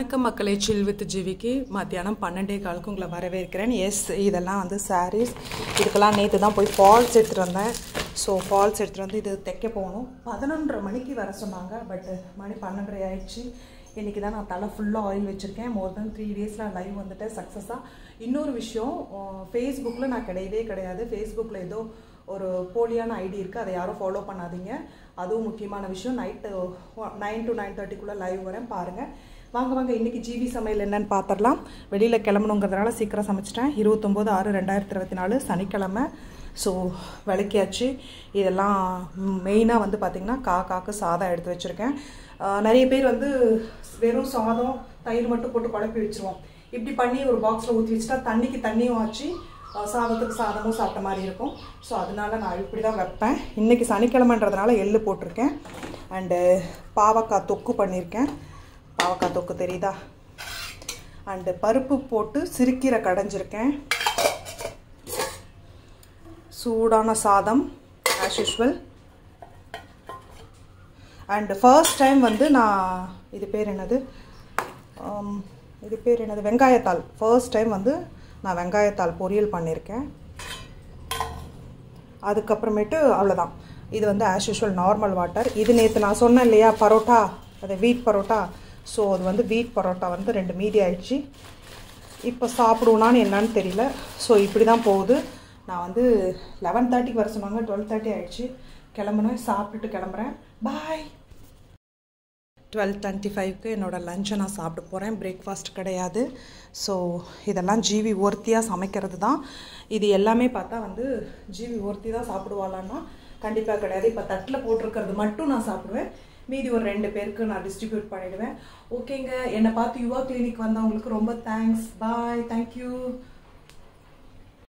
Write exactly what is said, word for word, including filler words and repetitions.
வணக்கம் மக்களே, சில் வித் ஜிவிக்கு மத்தியானம் பன்னெண்டே காலுக்கு உங்களை வரவேற்கிறேன். எஸ், இதெல்லாம் வந்து சாரீஸ். இதுக்கெல்லாம் நேற்று தான் போய் ஃபால்ஸ் எடுத்துகிட்டு வந்தேன். ஸோ ஃபால்ஸ் எடுத்துகிட்டு வந்து இது தைக்க போகணும். பதினொன்றரை மணிக்கு வர சொன்னாங்க. பட் மணி பன்னெண்டரை ஆயிடுச்சு. இன்றைக்கி தான் நான் தலை ஃபுல்லாக ஆயில் வச்சுருக்கேன். மோர் தென் த்ரீ டேஸில் லைவ் வந்துட்டேன் சக்ஸஸாக. இன்னொரு விஷயம், ஃபேஸ்புக்கில் நான் கிடையவே கிடையாது. ஃபேஸ்புக்கில் ஏதோ ஒரு போலியான ஐடி இருக்குது, அதை யாரும் ஃபாலோ பண்ணாதீங்க. அதுவும் முக்கியமான விஷயம். நைட்டு நைன் டு நைன் தேர்ட்டிக்குள்ளே லைவ் வரேன், பாருங்கள். வாங்க வாங்க இன்றைக்கி ஜிவி சமையல் என்னென்னு பார்த்துடலாம். வெளியில் கிளம்பணுங்கிறதுனால சீக்கிரம் சமைச்சிட்டேன். இருபத்தொம்போது ஆறு ரெண்டாயிரத்தி இருபத்தி நாலு சனிக்கிழமை. ஸோ விளக்கியாச்சு. இதெல்லாம் மெயினாக வந்து பார்த்திங்கன்னா கா காக்கு சாதம் எடுத்து வச்சுருக்கேன். நிறைய பேர் வந்து வெறும் சாதம் தயிர் மட்டும் போட்டு குழப்பி வச்சுருவோம். இப்படி பண்ணி ஒரு பாக்ஸில் ஊற்றி வச்சுட்டா தண்ணிக்கு தண்ணியும் ஆச்சு, சாதத்துக்கு சாதமும் சாப்பிட்ட மாதிரி இருக்கும். ஸோ அதனால நான் இப்படி தான் வைப்பேன். இன்றைக்கி சனிக்கிழமைன்றதுனால எள்ளு போட்டிருக்கேன். அண்டு பாவக்காய் தொக்கு பண்ணியிருக்கேன். பாவக்காய் தொக்கு தெரியுதா? அண்டு பருப்பு போட்டு சிறுக்கீரை கடைஞ்சிருக்கேன். சூடான சாதம் as usual. And first time வந்து நான் இது பேர் என்னது இது பேர் என்னது வெங்காயத்தாள். ஃபர்ஸ்ட் டைம் வந்து நான் வெங்காயத்தாள் பொரியல் பண்ணியிருக்கேன். அதுக்கப்புறமேட்டு அவ்வளோதான். இது வந்து ஆஸ் யூஷுவல் நார்மல் வாட்டர். இது நேற்று நான் சொன்னேன் இல்லையா, பரோட்டா, அது வீட் பரோட்டா. ஸோ அது வந்து வீட் பரோட்டா வந்து ரெண்டு மீதி ஆயிடுச்சு. இப்போ சாப்பிடுவோனான்னு என்னன்னு தெரியல. ஸோ இப்படி தான் போகுது. நான் வந்து லெவன் தேர்ட்டிக்கு வர சொன்னாங்க, டுவெல் தேர்ட்டி ஆகிடுச்சு. கிளம்புனேன், சாப்பிட்டுட்டு கிளம்புறேன். பாய். டுவெல் டுவெண்ட்டி ஃபைவ்க்கு என்னோடய லஞ்சை நான் சாப்பிட போகிறேன். பிரேக்ஃபாஸ்ட் கிடையாது. ஸோ இதெல்லாம் ஜிவி ஒருத்தியாக சமைக்கிறது தான். இது எல்லாமே பார்த்தா வந்து ஜிவி ஒருத்தி தான் சாப்பிடுவாளான்னா கண்டிப்பாக கிடையாது. இப்போ தட்டில் போட்டிருக்கிறது மட்டும் நான் சாப்பிடுவேன். மீதி ஒரு ரெண்டு பேருக்கு நான் டிஸ்ட்ரிபியூட் பண்ணிவிடுவேன். ஓகேங்க, என்னை பார்த்து யுவா கிளினிக் வந்தவங்களுக்கு ரொம்ப தேங்க்ஸ். பாய். தேங்க்யூ.